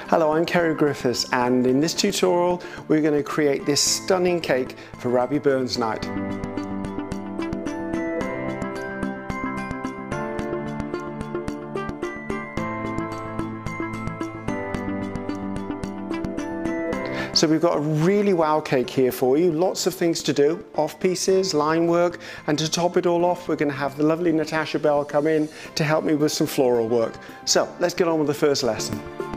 Hello, I'm Kerry Griffiths, and in this tutorial we're going to create this stunning cake for Rabbie Burns night. So we've got a really wow cake here for you, lots of things to do, off pieces, line work, and to top it all off we're going to have the lovely Natasha Bell come in to help me with some floral work. So let's get on with the first lesson.